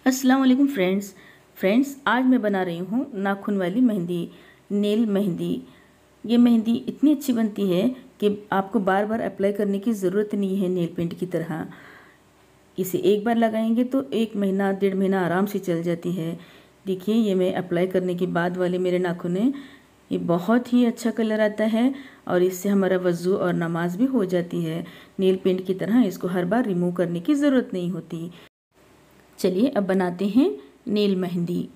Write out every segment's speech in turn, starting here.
अस्सलाम वालेकुम फ्रेंड्स, आज मैं बना रही हूँ नाखून वाली मेहंदी, नेल मेहंदी। ये मेहंदी इतनी अच्छी बनती है कि आपको बार बार अप्लाई करने की ज़रूरत नहीं है। नेल पेंट की तरह इसे एक बार लगाएंगे तो 1 महीना 1.5 महीना आराम से चल जाती है। देखिए, ये मैं अप्लाई करने के बाद वाले मेरे नाखून हैं। ये बहुत ही अच्छा कलर आता है और इससे हमारा वज़ू और नमाज भी हो जाती है। नेल पेंट की तरह इसको हर बार रिमूव करने की ज़रूरत नहीं होती। चलिए अब बनाते हैं नेल मेहंदी।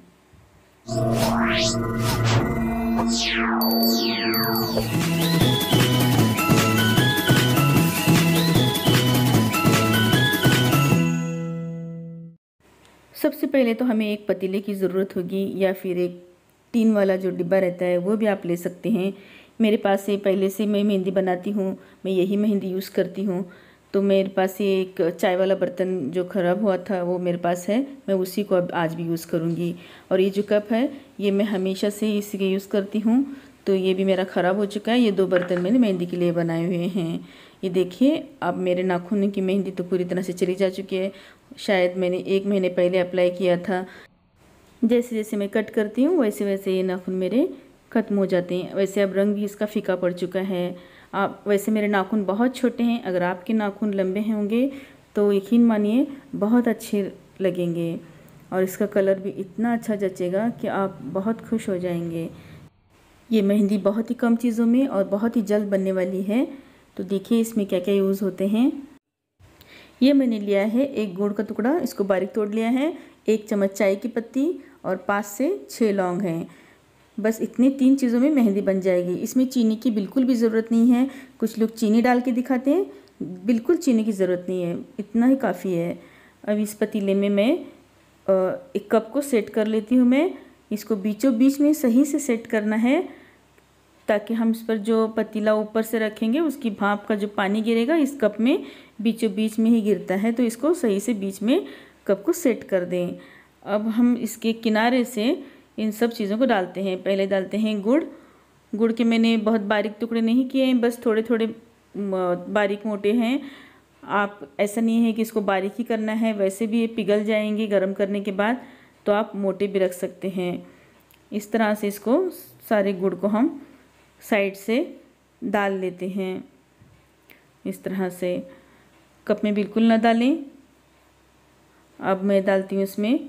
सबसे पहले तो हमें एक पतीले की ज़रूरत होगी या फिर एक टीन वाला जो डिब्बा रहता है वो भी आप ले सकते हैं। मेरे पास से पहले से मैं मेहंदी बनाती हूँ, मैं यही मेहंदी यूज़ करती हूँ। तो मेरे पास ये एक चाय वाला बर्तन जो ख़राब हुआ था वो मेरे पास है, मैं उसी को अब आज भी यूज़ करूँगी। और ये जो कप है ये मैं हमेशा से इसी के यूज़ करती हूँ, तो ये भी मेरा ख़राब हो चुका है। ये 2 बर्तन मैंने मेहंदी के लिए बनाए हुए हैं। ये देखिए, अब मेरे नाखून की मेहंदी तो पूरी तरह से चली जा चुकी है। शायद मैंने 1 महीने पहले अप्लाई किया था। जैसे जैसे मैं कट करती हूँ वैसे वैसे ये नाखून मेरे ख़त्म हो जाते हैं। वैसे अब रंग भी इसका फीका पड़ चुका है। आप वैसे मेरे नाखून बहुत छोटे हैं, अगर आपके नाखून लंबे होंगे तो यकीन मानिए बहुत अच्छे लगेंगे और इसका कलर भी इतना अच्छा जचेगा कि आप बहुत खुश हो जाएंगे। ये मेहंदी बहुत ही कम चीज़ों में और बहुत ही जल्द बनने वाली है। तो देखिए इसमें क्या क्या यूज़ होते हैं। ये मैंने लिया है एक गुड़ का टुकड़ा, इसको बारीक तोड़ लिया है, 1 चम्मच चाय की पत्ती और 5 से 6 लौंग हैं। बस इतने 3 चीज़ों में मेहंदी बन जाएगी। इसमें चीनी की बिल्कुल भी ज़रूरत नहीं है। कुछ लोग चीनी डाल के दिखाते हैं, बिल्कुल चीनी की ज़रूरत नहीं है, इतना ही काफ़ी है। अब इस पतीले में मैं एक कप को सेट कर लेती हूँ। मैं इसको बीचों बीच में सही से सेट करना है ताकि हम इस पर जो पतीला ऊपर से रखेंगे उसकी भाप का जो पानी गिरेगा इस कप में बीचों बीच में ही गिरता है, तो इसको सही से बीच में कप को सेट कर दें। अब हम इसके किनारे से इन सब चीज़ों को डालते हैं। पहले डालते हैं गुड़ के मैंने बहुत बारीक टुकड़े नहीं किए हैं, बस थोड़े थोड़े बारीक मोटे हैं। आप ऐसा नहीं है कि इसको बारीक ही करना है, वैसे भी ये पिघल जाएंगे गर्म करने के बाद, तो आप मोटे भी रख सकते हैं। इस तरह से इसको सारे गुड़ को हम साइड से डाल लेते हैं। इस तरह से कप में बिल्कुल ना डालें। अब मैं डालती हूँ इसमें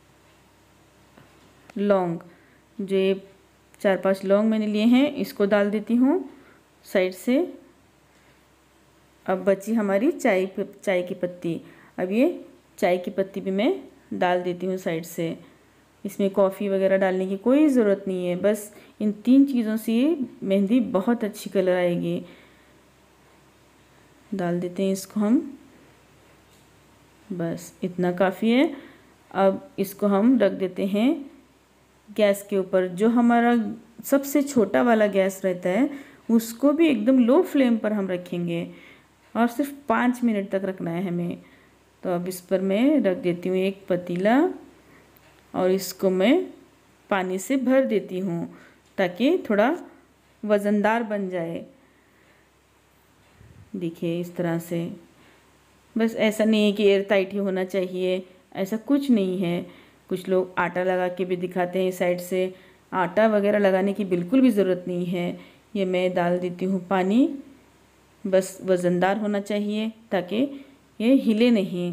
लौंग, जो ये 4-5 लौंग मैंने लिए हैं इसको डाल देती हूँ साइड से। अब बची हमारी चाय की पत्ती। अब ये चाय की पत्ती भी मैं डाल देती हूँ साइड से। इसमें कॉफ़ी वगैरह डालने की कोई ज़रूरत नहीं है, बस इन 3 चीज़ों से ये मेहंदी बहुत अच्छी कलर आएगी। डाल देते हैं इसको हम, बस इतना काफ़ी है। अब इसको हम रख देते हैं गैस के ऊपर। जो हमारा सबसे छोटा वाला गैस रहता है उसको भी एकदम लो फ्लेम पर हम रखेंगे और सिर्फ 5 मिनट तक रखना है हमें। तो अब इस पर मैं रख देती हूँ एक पतीला और इसको मैं पानी से भर देती हूँ ताकि थोड़ा वज़नदार बन जाए। देखिए इस तरह से, बस ऐसा नहीं है कि एयर टाइट ही होना चाहिए, ऐसा कुछ नहीं है। कुछ लोग आटा लगा के भी दिखाते हैं साइड से, आटा वगैरह लगाने की बिल्कुल भी ज़रूरत नहीं है। ये मैं डाल देती हूँ पानी, बस वज़नदार होना चाहिए ताकि ये हिले नहीं।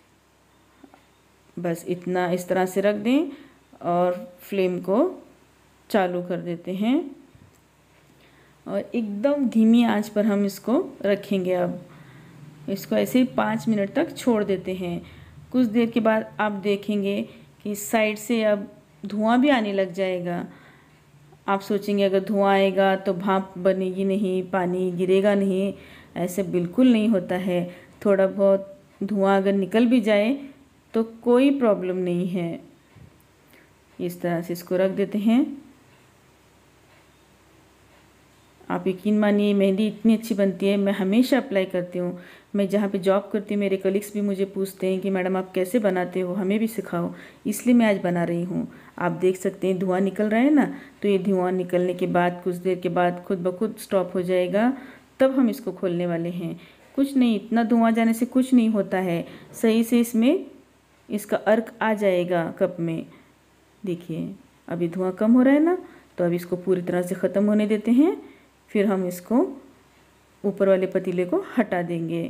बस इतना इस तरह से रख दें और फ्लेम को चालू कर देते हैं और एकदम धीमी आंच पर हम इसको रखेंगे। अब इसको ऐसे ही 5 मिनट तक छोड़ देते हैं। कुछ देर के बाद आप देखेंगे कि साइड से अब धुआं भी आने लग जाएगा। आप सोचेंगे अगर धुआं आएगा तो भाप बनेगी नहीं, पानी गिरेगा नहीं, ऐसे बिल्कुल नहीं होता है। थोड़ा बहुत धुआं अगर निकल भी जाए तो कोई प्रॉब्लम नहीं है। इस तरह से इसको रख देते हैं। आप यकीन मानिए मेहंदी इतनी अच्छी बनती है, मैं हमेशा अप्लाई करती हूँ। मैं जहाँ पे जॉब करती हूँ मेरे कलीग्स भी मुझे पूछते हैं कि मैडम आप कैसे बनाते हो, हमें भी सिखाओ, इसलिए मैं आज बना रही हूँ। आप देख सकते हैं धुआं निकल रहा है ना, तो ये धुआं निकलने के बाद कुछ देर के बाद खुद ब खुद स्टॉप हो जाएगा, तब हम इसको खोलने वाले हैं। कुछ नहीं, इतना धुआं जाने से कुछ नहीं होता है। सही से इसमें इसका अर्क आ जाएगा कप में। देखिए अभी धुआं कम हो रहा है ना, तो अब इसको पूरी तरह से ख़त्म होने देते हैं, फिर हम इसको ऊपर वाले पतीले को हटा देंगे।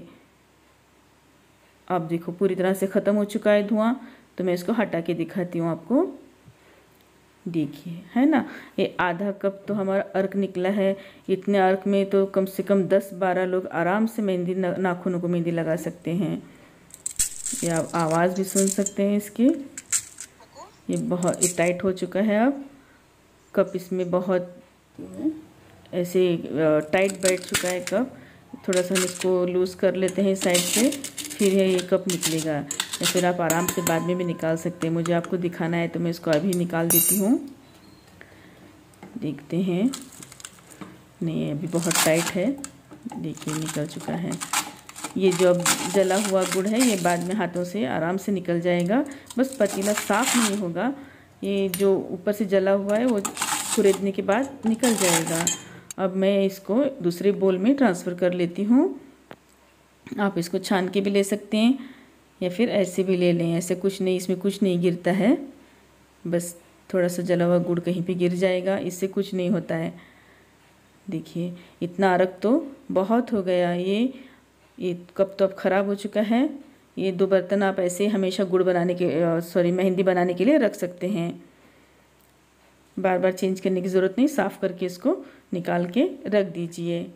अब देखो पूरी तरह से ख़त्म हो चुका है धुआं, तो मैं इसको हटा के दिखाती हूँ आपको। देखिए है ना, ये आधा कप तो हमारा अर्क निकला है। इतने अर्क में तो कम से कम 10-12 लोग आराम से मेहंदी नाखूनों को मेहंदी लगा सकते हैं। ये आप आवाज़ भी सुन सकते हैं इसकी। ये बहुत टाइट हो चुका है अब कप, इसमें बहुत ऐसे टाइट बैठ चुका है कप। थोड़ा सा हम इसको लूज़ कर लेते हैं साइड से, फिर ये कप निकलेगा। या फिर आप आराम से बाद में भी निकाल सकते हैं। मुझे आपको दिखाना है तो मैं इसको अभी निकाल देती हूँ। देखते हैं, नहीं अभी बहुत टाइट है। देखिए निकल चुका है। ये जो अब जला हुआ गुड़ है ये बाद में हाथों से आराम से निकल जाएगा। बस पतीला साफ़ नहीं होगा, ये जो ऊपर से जला हुआ है वो खुरेदने के बाद निकल जाएगा। अब मैं इसको दूसरे बोल में ट्रांसफ़र कर लेती हूँ। आप इसको छान के भी ले सकते हैं या फिर ऐसे भी ले लें। ऐसे कुछ नहीं, इसमें कुछ नहीं गिरता है, बस थोड़ा सा जला हुआ गुड़ कहीं पे गिर जाएगा, इससे कुछ नहीं होता है। देखिए इतना अर्क तो बहुत हो गया। ये कप तो अब ख़राब हो चुका है। ये 2 बर्तन आप ऐसे हमेशा गुड़ बनाने के मेहंदी बनाने के लिए रख सकते हैं। बार बार चेंज करने की ज़रूरत नहीं, साफ़ करके इसको निकाल के रख दीजिए।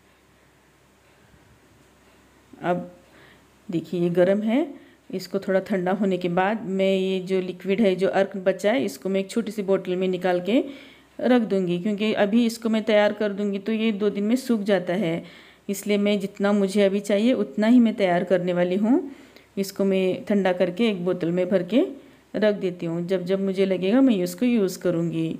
अब देखिए ये गर्म है, इसको थोड़ा ठंडा होने के बाद मैं ये जो लिक्विड है, जो अर्क बचा है, इसको मैं एक छोटी सी बोतल में निकाल के रख दूँगी। क्योंकि अभी इसको मैं तैयार कर दूँगी तो ये 2 दिन में सूख जाता है, इसलिए मैं जितना मुझे अभी चाहिए उतना ही मैं तैयार करने वाली हूँ। इसको मैं ठंडा करके एक बोतल में भर के रख देती हूँ। जब जब मुझे लगेगा मैं इसको यूज़ करूँगी।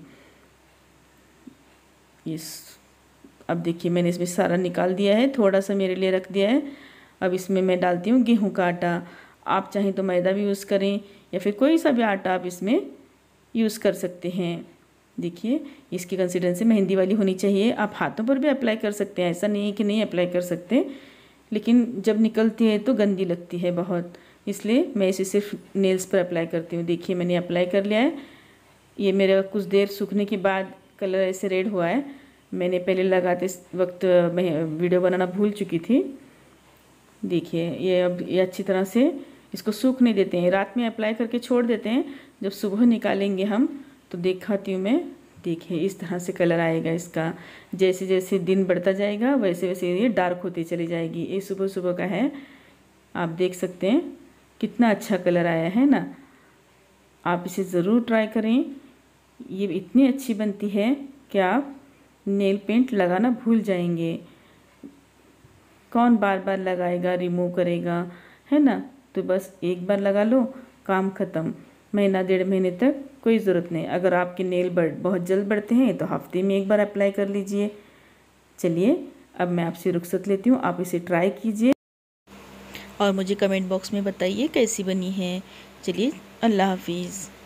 अब देखिए मैंने इसमें सारा निकाल दिया है, थोड़ा सा मेरे लिए रख दिया है। अब इसमें मैं डालती हूँ गेहूं का आटा। आप चाहें तो मैदा भी यूज़ करें या फिर कोई सा भी आटा आप इसमें यूज़ कर सकते हैं। देखिए इसकी कंसिस्टेंसी मेहंदी वाली होनी चाहिए। आप हाथों पर भी अप्लाई कर सकते हैं, ऐसा नहीं है कि नहीं अप्लाई कर सकते, लेकिन जब निकलती है तो गंदी लगती है बहुत, इसलिए मैं इसे सिर्फ नेल्स पर अप्लाई करती हूँ। देखिए मैंने अप्लाई कर लिया है। ये मेरा कुछ देर सूखने के बाद कलर ऐसे रेड हुआ है। मैंने पहले लगाते वक्त मैं वीडियो बनाना भूल चुकी थी। देखिए ये अब ये अच्छी तरह से इसको सूखने देते हैं, रात में अप्लाई करके छोड़ देते हैं। जब सुबह निकालेंगे हम तो दिखाती हूँ मैं। देखिए इस तरह से कलर आएगा इसका। जैसे जैसे दिन बढ़ता जाएगा वैसे वैसे ये डार्क होती चली जाएगी। ये सुबह सुबह का है, आप देख सकते हैं कितना अच्छा कलर आया है ना। आप इसे ज़रूर ट्राई करें, ये इतनी अच्छी बनती है कि आप नेल पेंट लगाना भूल जाएंगे। कौन बार बार लगाएगा, रिमूव करेगा, है ना। तो बस एक बार लगा लो, काम ख़त्म। महीना 1.5 महीने तक कोई ज़रूरत नहीं। अगर आपके नेल बहुत जल्द बढ़ते हैं तो हफ्ते में एक बार अप्लाई कर लीजिए। चलिए अब मैं आपसे रुखसत लेती हूँ, आप इसे ट्राई कीजिए और मुझे कमेंट बॉक्स में बताइए कैसी बनी है। चलिए अल्लाह हाफिज़।